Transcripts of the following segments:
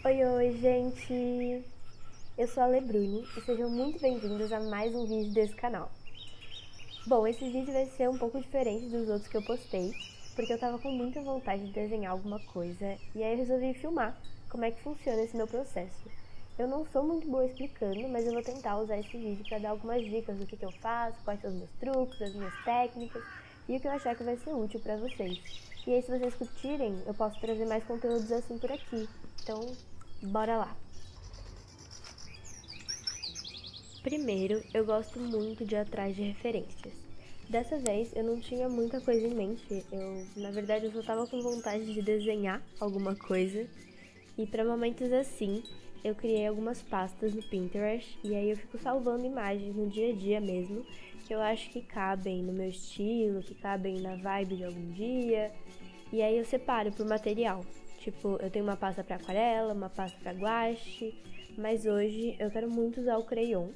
Oi, oi, gente! Eu sou a Lebrune e sejam muito bem-vindos a mais um vídeo desse canal. Bom, esse vídeo vai ser um pouco diferente dos outros que eu postei, porque eu tava com muita vontade de desenhar alguma coisa e aí eu resolvi filmar como é que funciona esse meu processo. Eu não sou muito boa explicando, mas eu vou tentar usar esse vídeo para dar algumas dicas do que eu faço, quais são os meus truques, as minhas técnicas e o que eu achar que vai ser útil para vocês. E aí, se vocês curtirem, eu posso trazer mais conteúdos assim por aqui. Então, bora lá! Primeiro, eu gosto muito de ir atrás de referências. Dessa vez, eu não tinha muita coisa em mente. Na verdade, eu só tava com vontade de desenhar alguma coisa. E para momentos assim, eu criei algumas pastas no Pinterest e aí eu fico salvando imagens no dia a dia mesmo, que eu acho que cabem no meu estilo, que cabem na vibe de algum dia. E aí eu separo por material. Tipo, eu tenho uma pasta para aquarela, uma pasta para guache, mas hoje eu quero muito usar o crayon.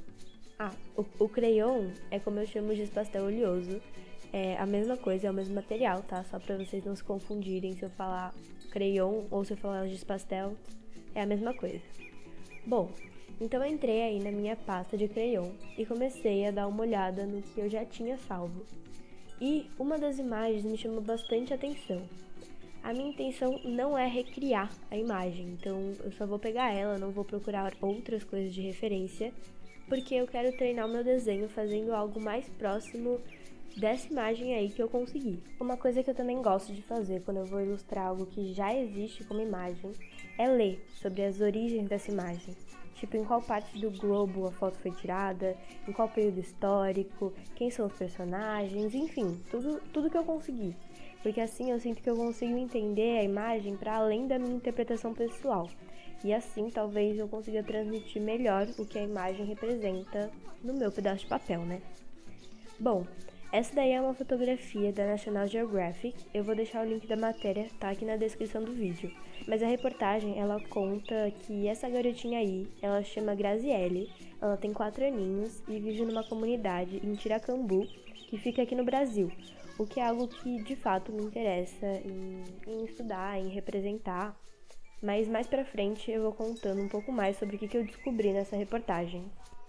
O crayon é como eu chamo de pastel oleoso. É a mesma coisa, é o mesmo material, tá? Só pra vocês não se confundirem se eu falar crayon ou se eu falar giz pastel, é a mesma coisa. Bom, então eu entrei aí na minha pasta de crayon e comecei a dar uma olhada no que eu já tinha salvo. E uma das imagens me chamou bastante atenção. A minha intenção não é recriar a imagem, então eu só vou pegar ela, não vou procurar outras coisas de referência, porque eu quero treinar o meu desenho fazendo algo mais próximo dessa imagem aí que eu consegui. Uma coisa que eu também gosto de fazer quando eu vou ilustrar algo que já existe como imagem é ler sobre as origens dessa imagem. Tipo, em qual parte do globo a foto foi tirada, em qual período histórico, quem são os personagens, enfim, tudo que eu consegui. Porque assim eu sinto que eu consigo entender a imagem para além da minha interpretação pessoal. E assim talvez eu consiga transmitir melhor o que a imagem representa no meu pedaço de papel, né? Bom, essa daí é uma fotografia da National Geographic, eu vou deixar o link da matéria, tá aqui na descrição do vídeo. Mas a reportagem, ela conta que essa garotinha aí, ela chama Graziele, ela tem 4 aninhos e vive numa comunidade em Tiracambu, que fica aqui no Brasil, o que é algo que de fato me interessa em estudar, em representar. Mas mais pra frente eu vou contando um pouco mais sobre o que eu descobri nessa reportagem.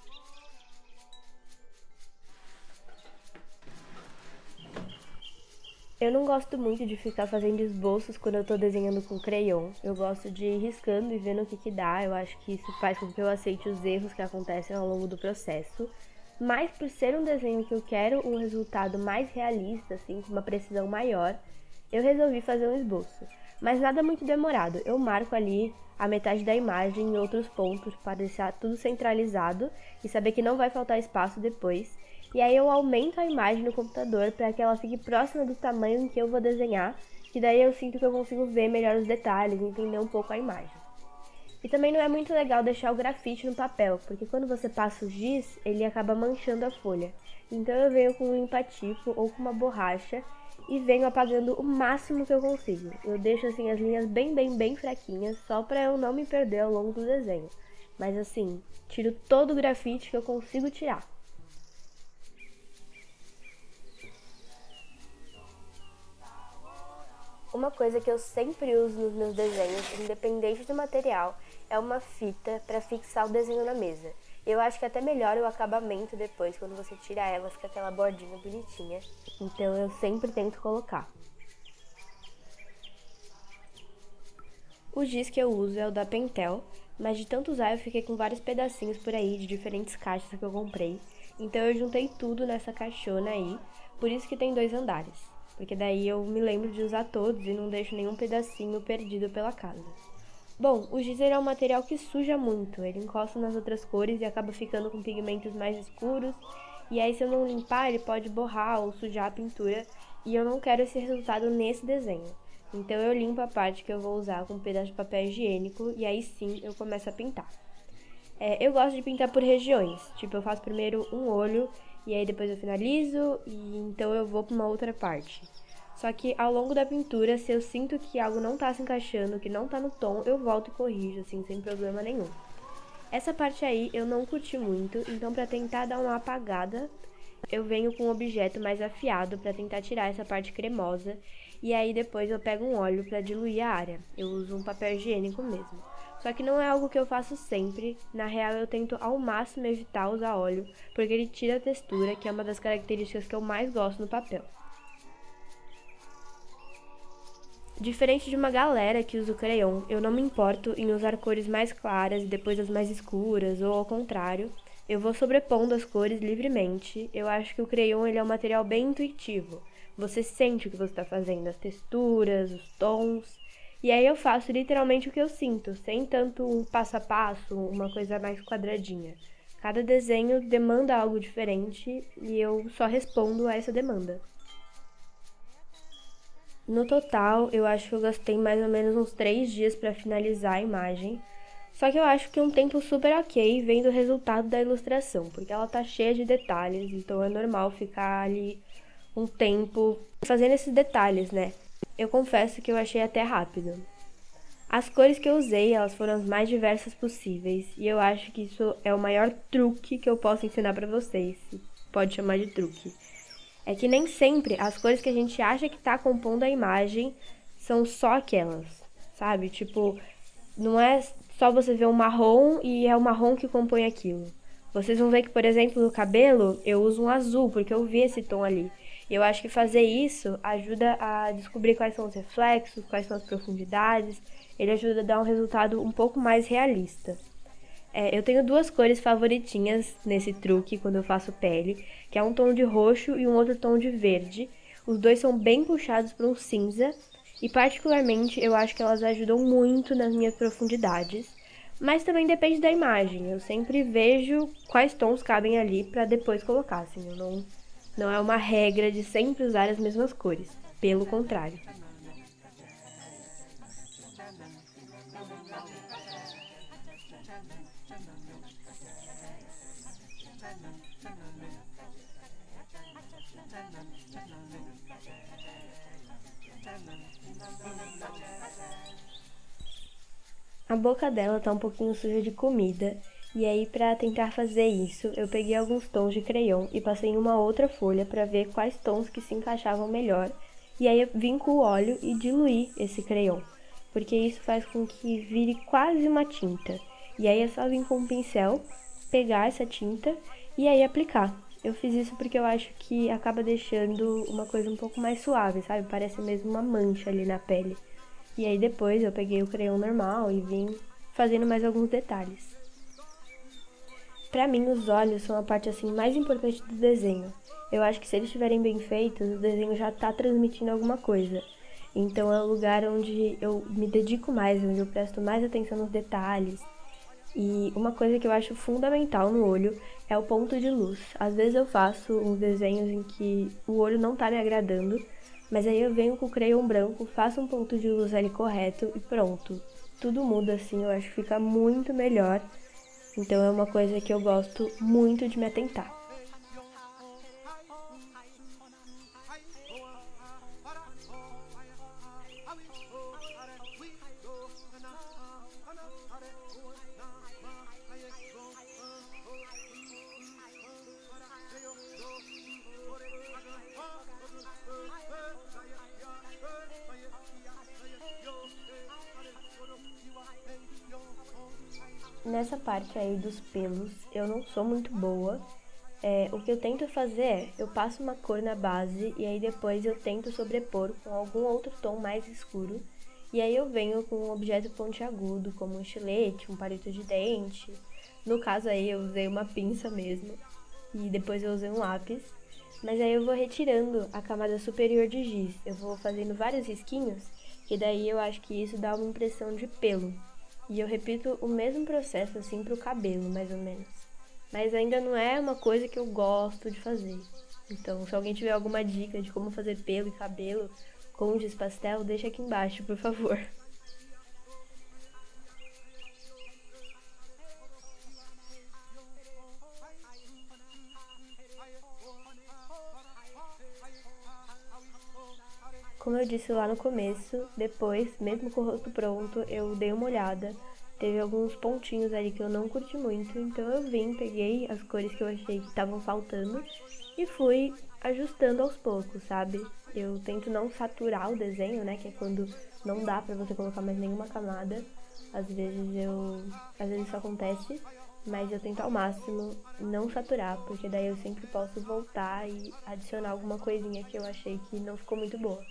Eu não gosto muito de ficar fazendo esboços quando eu tô desenhando com crayon. Eu gosto de ir riscando e vendo o que dá. Eu acho que isso faz com que eu aceite os erros que acontecem ao longo do processo. Mas por ser um desenho que eu quero um resultado mais realista, assim, com uma precisão maior, eu resolvi fazer um esboço. Mas nada muito demorado. Eu marco ali a metade da imagem em outros pontos para deixar tudo centralizado e saber que não vai faltar espaço depois. E aí eu aumento a imagem no computador para que ela fique próxima do tamanho em que eu vou desenhar, que daí eu sinto que eu consigo ver melhor os detalhes e entender um pouco a imagem. E também não é muito legal deixar o grafite no papel, porque quando você passa o giz, ele acaba manchando a folha. Então eu venho com um limpa-tipo ou com uma borracha e venho apagando o máximo que eu consigo. Eu deixo assim as linhas bem fraquinhas, só para eu não me perder ao longo do desenho. Mas assim, tiro todo o grafite que eu consigo tirar. Uma coisa que eu sempre uso nos meus desenhos, independente do material, é uma fita para fixar o desenho na mesa. Eu acho que até melhora o acabamento depois, quando você tira ela, fica aquela bordinha bonitinha. Então eu sempre tento colocar. O giz que eu uso é o da Pentel, mas de tanto usar eu fiquei com vários pedacinhos por aí de diferentes caixas que eu comprei. Então eu juntei tudo nessa caixona aí, por isso que tem 2 andares. Porque daí eu me lembro de usar todos e não deixo nenhum pedacinho perdido pela casa. Bom, o giz é um material que suja muito, ele encosta nas outras cores e acaba ficando com pigmentos mais escuros, e aí se eu não limpar ele pode borrar ou sujar a pintura, e eu não quero esse resultado nesse desenho. Então eu limpo a parte que eu vou usar com um pedaço de papel higiênico e aí sim eu começo a pintar. Eu gosto de pintar por regiões, tipo eu faço primeiro um olho e aí depois eu finalizo e então eu vou para uma outra parte. Só que ao longo da pintura, se eu sinto que algo não tá se encaixando, que não tá no tom, eu volto e corrijo, assim, sem problema nenhum. Essa parte aí eu não curti muito, então pra tentar dar uma apagada, eu venho com um objeto mais afiado pra tentar tirar essa parte cremosa, e aí depois eu pego um óleo pra diluir a área. Eu uso um papel higiênico mesmo. Só que não é algo que eu faço sempre, na real eu tento ao máximo evitar usar óleo, porque ele tira a textura, que é uma das características que eu mais gosto no papel. Diferente de uma galera que usa o crayon, eu não me importo em usar cores mais claras e depois as mais escuras, ou ao contrário. Eu vou sobrepondo as cores livremente. Eu acho que o crayon ele é um material bem intuitivo. Você sente o que você está fazendo, as texturas, os tons. E aí eu faço literalmente o que eu sinto, sem tanto um passo a passo, uma coisa mais quadradinha. Cada desenho demanda algo diferente e eu só respondo a essa demanda. No total, eu acho que eu gastei mais ou menos uns 3 dias para finalizar a imagem. Só que eu acho que é um tempo super ok vendo o resultado da ilustração, porque ela tá cheia de detalhes, então é normal ficar ali um tempo fazendo esses detalhes, né? Eu confesso que eu achei até rápido. As cores que eu usei, elas foram as mais diversas possíveis, e eu acho que isso é o maior truque que eu posso ensinar pra vocês, se pode chamar de truque. É que nem sempre as cores que a gente acha que tá compondo a imagem são só aquelas, sabe? Tipo, não é só você ver um marrom e é o marrom que compõe aquilo. Vocês vão ver que, por exemplo, no cabelo eu uso um azul, porque eu vi esse tom ali. E eu acho que fazer isso ajuda a descobrir quais são os reflexos, quais são as profundidades. Ele ajuda a dar um resultado um pouco mais realista. Eu tenho duas cores favoritinhas nesse truque quando eu faço pele, que é um tom de roxo e um outro tom de verde. Os dois são bem puxados para um cinza e particularmente eu acho que elas ajudam muito nas minhas profundidades. Mas também depende da imagem. Eu sempre vejo quais tons cabem ali para depois colocar. Assim, não é uma regra de sempre usar as mesmas cores. Pelo contrário. A boca dela tá um pouquinho suja de comida, e aí pra tentar fazer isso, eu peguei alguns tons de crayon e passei em uma outra folha pra ver quais tons que se encaixavam melhor, e aí eu vim com o óleo e diluí esse crayon, porque isso faz com que vire quase uma tinta. E aí é só vir com um pincel, pegar essa tinta e aí aplicar. Eu fiz isso porque eu acho que acaba deixando uma coisa um pouco mais suave, sabe? Parece mesmo uma mancha ali na pele. E aí depois eu peguei o crayon normal e vim fazendo mais alguns detalhes. Pra mim, os olhos são a parte assim mais importante do desenho. Eu acho que se eles estiverem bem feitos, o desenho já tá transmitindo alguma coisa. Então é o lugar onde eu me dedico mais, onde eu presto mais atenção nos detalhes. E uma coisa que eu acho fundamental no olho é o ponto de luz. Às vezes eu faço uns desenhos em que o olho não tá me agradando, mas aí eu venho com o crayon branco, faço um ponto de luz ali correto e pronto. Tudo muda assim, eu acho que fica muito melhor. Então é uma coisa que eu gosto muito de me atentar. Nessa parte aí dos pelos, eu não sou muito boa. O que eu tento fazer eu passo uma cor na base e aí depois eu tento sobrepor com algum outro tom mais escuro. E aí eu venho com um objeto pontiagudo, como um estilete, um palito de dente. No caso aí eu usei uma pinça mesmo e depois eu usei um lápis. Mas aí eu vou retirando a camada superior de giz. Eu vou fazendo vários risquinhos, que daí eu acho que isso dá uma impressão de pelo. E eu repito o mesmo processo assim pro cabelo, mais ou menos. Mas ainda não é uma coisa que eu gosto de fazer. Então, se alguém tiver alguma dica de como fazer pelo e cabelo com giz pastel, deixa aqui embaixo, por favor. Como eu disse lá no começo, depois, mesmo com o rosto pronto, eu dei uma olhada. Teve alguns pontinhos ali que eu não curti muito, então eu vim, peguei as cores que eu achei que estavam faltando e fui ajustando aos poucos, sabe? Eu tento não saturar o desenho, né, que é quando não dá pra você colocar mais nenhuma camada, Às vezes isso acontece, mas eu tento ao máximo não saturar, porque daí eu sempre posso voltar e adicionar alguma coisinha que eu achei que não ficou muito boa.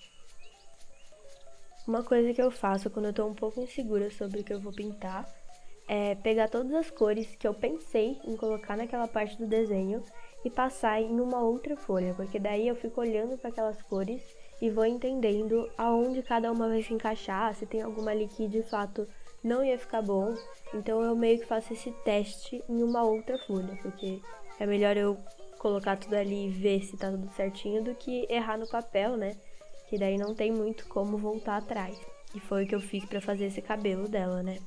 Uma coisa que eu faço quando eu tô um pouco insegura sobre o que eu vou pintar é pegar todas as cores que eu pensei em colocar naquela parte do desenho e passar em uma outra folha, porque daí eu fico olhando para aquelas cores e vou entendendo aonde cada uma vai se encaixar, se tem alguma ali que de fato não ia ficar bom. Então eu meio que faço esse teste em uma outra folha, porque é melhor eu colocar tudo ali e ver se tá tudo certinho do que errar no papel, né? Que daí não tem muito como voltar atrás. E foi o que eu fiz pra fazer esse cabelo dela, né?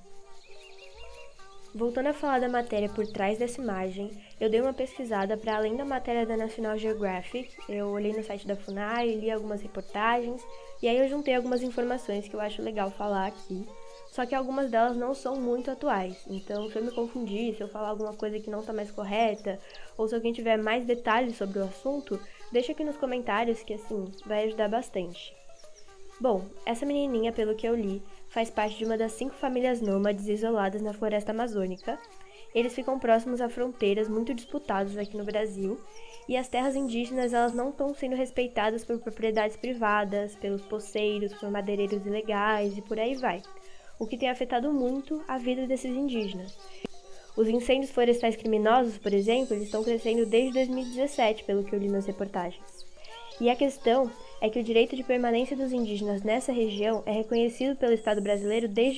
Voltando a falar da matéria por trás dessa imagem, eu dei uma pesquisada para além da matéria da National Geographic, eu olhei no site da FUNAI, li algumas reportagens, e aí eu juntei algumas informações que eu acho legal falar aqui, só que algumas delas não são muito atuais, então se eu me confundir, se eu falar alguma coisa que não está mais correta, ou se alguém tiver mais detalhes sobre o assunto, deixa aqui nos comentários que assim, vai ajudar bastante. Bom, essa menininha, pelo que eu li, faz parte de uma das 5 famílias nômades isoladas na floresta amazônica. Eles ficam próximos a fronteiras muito disputadas aqui no Brasil, e as terras indígenas elas não estão sendo respeitadas por propriedades privadas, pelos poceiros, por madeireiros ilegais e por aí vai, o que tem afetado muito a vida desses indígenas. Os incêndios florestais criminosos, por exemplo, eles estão crescendo desde 2017, pelo que eu li nas reportagens. E a questão é que o direito de permanência dos indígenas nessa região é reconhecido pelo Estado brasileiro desde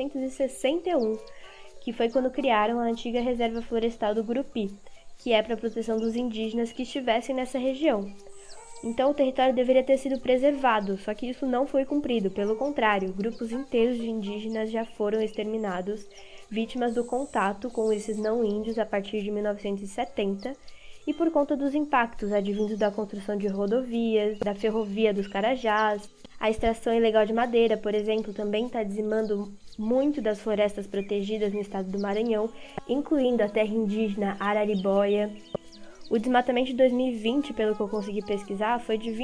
1961, que foi quando criaram a antiga Reserva Florestal do Gurupi, que é para a proteção dos indígenas que estivessem nessa região. Então o território deveria ter sido preservado, só que isso não foi cumprido, pelo contrário, grupos inteiros de indígenas já foram exterminados, vítimas do contato com esses não-índios a partir de 1970, e por conta dos impactos advindos da construção de rodovias, da ferrovia dos Carajás, a extração ilegal de madeira, por exemplo, também está dizimando muito das florestas protegidas no estado do Maranhão, incluindo a terra indígena Araribóia. O desmatamento de 2020, pelo que eu consegui pesquisar, foi de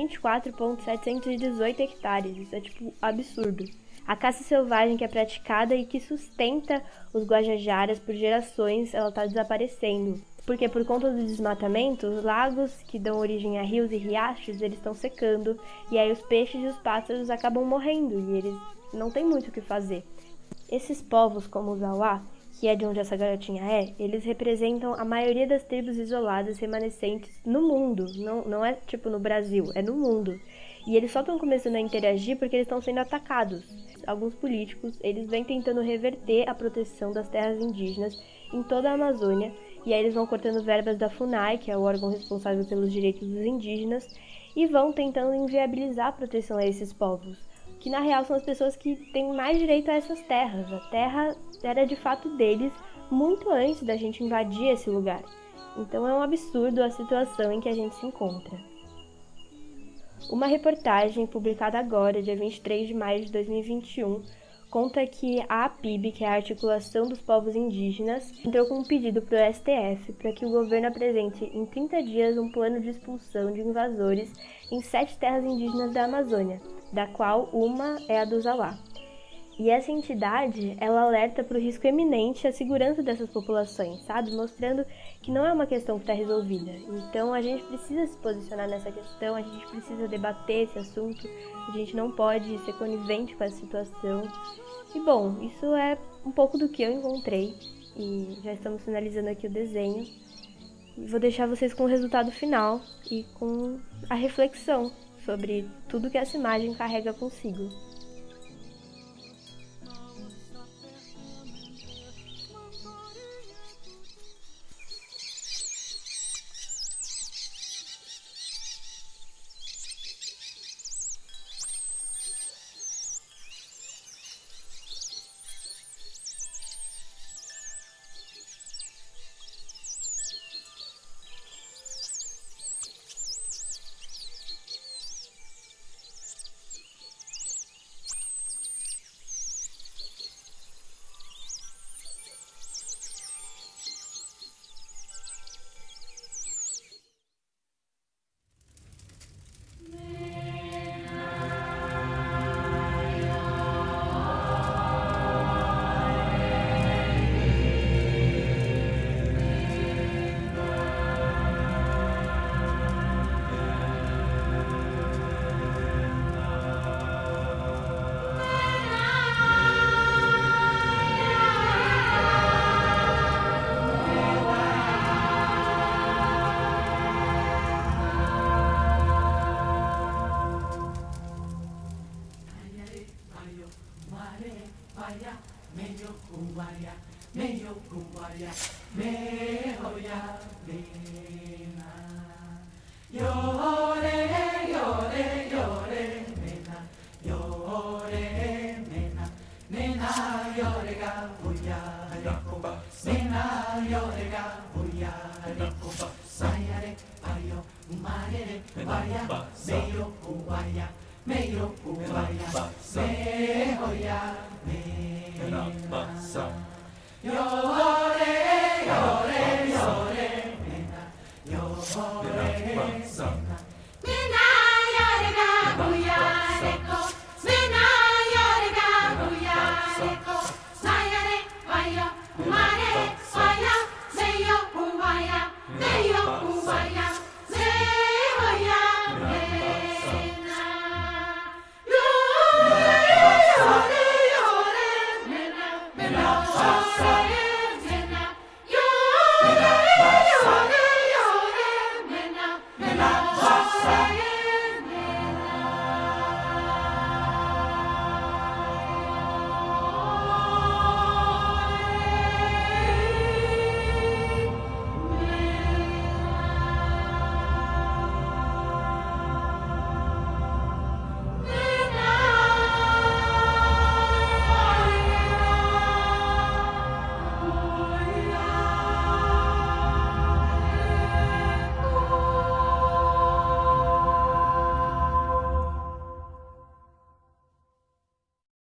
24.718 hectares, isso é tipo absurdo. A caça selvagem que é praticada e que sustenta os guajajaras por gerações, ela está desaparecendo. Porque por conta do desmatamento, os lagos que dão origem a rios e riachos, eles estão secando, e aí os peixes e os pássaros acabam morrendo, e eles não têm muito o que fazer. Esses povos, como os Auá, que é de onde essa garotinha é, eles representam a maioria das tribos isoladas remanescentes no mundo, não é tipo no Brasil, é no mundo. E eles só estão começando a interagir porque eles estão sendo atacados. Alguns políticos, eles vêm tentando reverter a proteção das terras indígenas em toda a Amazônia, e aí eles vão cortando verbas da FUNAI, que é o órgão responsável pelos direitos dos indígenas, e vão tentando inviabilizar a proteção a esses povos, que na real são as pessoas que têm mais direito a essas terras. A terra era de fato deles muito antes da gente invadir esse lugar. Então é um absurdo a situação em que a gente se encontra. Uma reportagem publicada agora, dia 23 de maio de 2021, conta que a APIB, que é a Articulação dos Povos Indígenas, entrou com um pedido para o STF para que o governo apresente em 30 dias um plano de expulsão de invasores em 7 terras indígenas da Amazônia, da qual uma é a dos Auá. E essa entidade, ela alerta para o risco eminente à segurança dessas populações, sabe? Mostrando que não é uma questão que está resolvida. Então a gente precisa se posicionar nessa questão, a gente precisa debater esse assunto, a gente não pode ser conivente com essa situação. E bom, isso é um pouco do que eu encontrei e já estamos finalizando aqui o desenho. Vou deixar vocês com o resultado final e com a reflexão sobre tudo que essa imagem carrega consigo. Sa